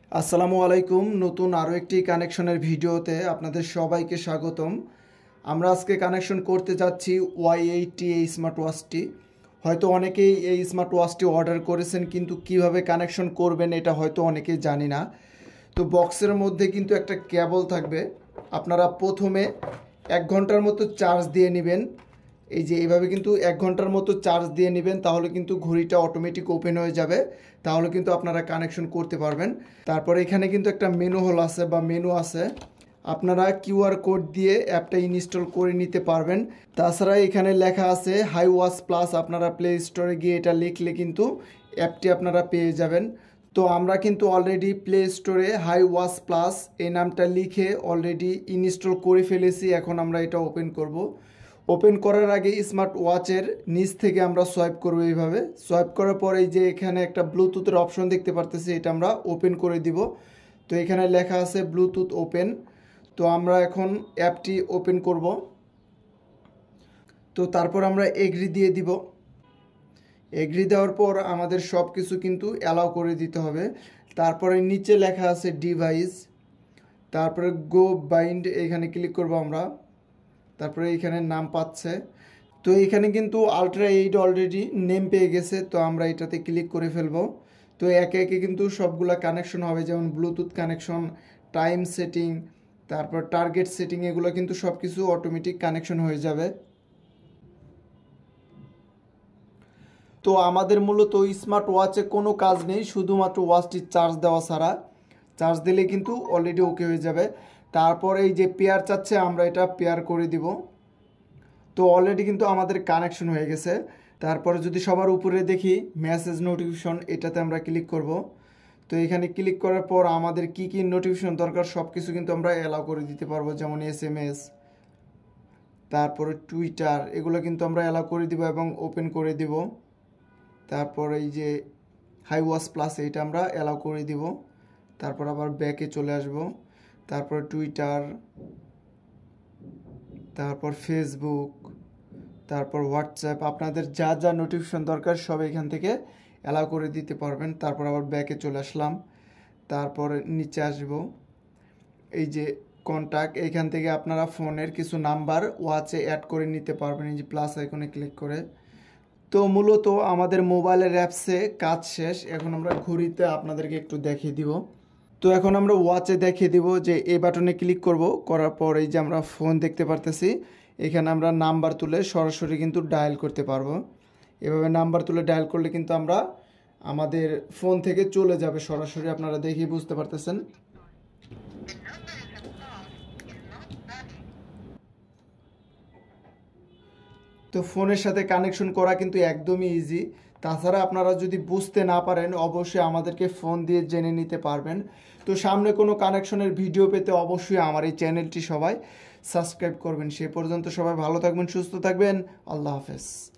আসসালামু আলাইকুম। নতুন আরও একটি কানেকশনের ভিডিওতে আপনাদের সবাইকে স্বাগতম। আমরা আজকে কানেকশন করতে যাচ্ছি Y80 এই স্মার্ট ওয়াচটি। হয়তো অনেকেই এই স্মার্ট ওয়াচটি অর্ডার করেছেন, কিন্তু কিভাবে কানেকশন করবেন এটা হয়তো অনেকেই জানি না। তো বক্সের মধ্যে কিন্তু একটা কেবল থাকবে। আপনারা প্রথমে 1 ঘন্টার মতো চার্জ দিয়ে নেবেন। এই যে এইভাবে কিন্তু 1 ঘন্টার মতো চার্জ দিয়ে নেবেন, তাহলে কিন্তু ঘড়িটা অটোমেটিক ওপেন হয়ে যাবে। তাহলে কিন্তু আপনারা কানেকশন করতে পারবেন। তারপরে এখানে কিন্তু একটা মেনু হল আছে বা মেনু আছে, আপনারা কিউআর কোড দিয়ে অ্যাপটা ইনস্টল করে নিতে পারবেন। তাছাড়া এখানে লেখা আছে হাই ওয়াচ প্লাস, আপনারা প্লে স্টোরে গিয়ে এটা লিখলে কিন্তু অ্যাপটি আপনারা পেয়ে যাবেন। তো আমরা কিন্তু অলরেডি প্লে স্টোরে হাই ওয়াচ প্লাস এই নামটা লিখে অলরেডি ইনস্টল করে ফেলেছি। এখন আমরা এটা ওপেন করব। ওপেন করার আগে স্মার্ট ওয়াচের নিচ থেকে আমরা সোয়াইপ করব। এইভাবে সোয়াইপ করার পর এই যে এখানে একটা ব্লুটুথের অপশন দেখতে পারতেছি, এটা আমরা ওপেন করে দিব। তো এখানে লেখা আছে ব্লুটুথ ওপেন। তো আমরা এখন অ্যাপটি ওপেন করব। তো তারপর আমরা এগ্রি দিয়ে দিব। এগ্রি দেওয়ার পর আমাদের সব কিছু কিন্তু অ্যালাউ করে দিতে হবে। তারপরে নিচে লেখা আছে ডিভাইস, তারপরে গো বাইন্ড, এখানে ক্লিক করব আমরা। তারপরে এইখানে নাম পাচ্ছে। তো এইখানে কিন্তু আলট্রা 8 অলরেডি নেম পেয়ে গেছে, তো আমরা এটাতে ক্লিক করে ফেলবো। তো একে একে কিন্তু সবগুলা কানেকশন হবে, যেমন ব্লুটুথ কানেকশন, টাইম সেটিং, তারপর টার্গেট সেটিং, এগুলো কিন্তু সব কিছু অটোমেটিক কানেকশন হয়ে যাবে। তো আমাদের মূলত স্মার্ট ওয়াচে কোনো কাজ নেই, শুধুমাত্র ওয়াচটি চার্জ দেওয়া ছাড়া। চার্জ দিলে কিন্তু অলরেডি ওকে হয়ে যাবে। তারপর এই যে পেয়ার চাচ্ছে, আমরা এটা পেয়ার করে দিব। তো অলরেডি কিন্তু আমাদের কানেকশন হয়ে গেছে। তারপরে যদি সবার উপরে দেখি মেসেজ নোটিফিকেশন, এটাতে আমরা ক্লিক করব। তো এখানে ক্লিক করার পর আমাদের কি কি নোটিফিকেশন দরকার সব কিছু কিন্তু আমরা অ্যালাউ করে দিতে পারবো, যেমন SMS, তারপরে টুইটার, এগুলো কিন্তু আমরা অ্যালাউ করে দিব এবং ওপেন করে দিব। তারপর এই যে হাই ওয়াচ প্লাস, এইটা আমরা অ্যালাউ করে দিব। তারপর আবার ব্যাকে চলে আসব। তারপর টুইটার, তারপর ফেসবুক, তারপর হোয়াটসঅ্যাপ, আপনাদের যা যা নোটিফিকেশন দরকার সব এখান থেকে অ্যালাউ করে দিতে পারবেন। তারপর আবার ব্যাকে চলে আসলাম। তারপর নিচে আসব, এই যে কন্ট্যাক্ট, এইখান থেকে আপনারা ফোনের কিছু নাম্বার ওয়াচে অ্যাড করে নিতে পারবেন, এই যে প্লাস আইকনে ক্লিক করে। তো মূলত আমাদের মোবাইলের অ্যাপসে কাজ শেষ। এখন আমরা ঘড়িতে আপনাদেরকে একটু দেখিয়ে দিব। তো এখন আমরা ওয়াচে দেখিয়ে দিব যে এই বাটনে ক্লিক করব। করার পর এই যে আমরা ফোন দেখতে পারতেছি, এখানে আমরা নাম্বার তুলে সরাসরি কিন্তু ডায়াল করতে পারবো। এভাবে নাম্বার তুলে ডায়াল করলে কিন্তু আমরা আমাদের ফোন থেকে চলে যাবে সরাসরি, আপনারা দেখেই বুঝতে পারতেছেন। তো ফোনের সাথে কানেকশন করা কিন্তু একদমই ইজি। তাছাড়া আপনারা যদি বুঝতে না পারেন অবশ্যই আমাদেরকে ফোন দিয়ে জেনে নিতে পারবেন। তো সামনে কোনো কানেকশনের ভিডিও পেতে অবশ্যই আমার এই চ্যানেলটি সবাই সাবস্ক্রাইব করবেন। সে পর্যন্ত সবাই ভালো থাকবেন, সুস্থ থাকবেন। আল্লাহ হাফেজ।